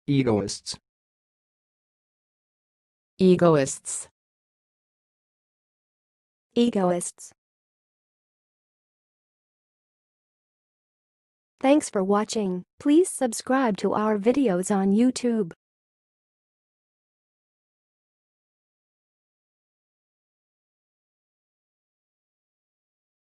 Egoists. Egoists. Egoists. Thanks for watching. Please subscribe to our videos on YouTube.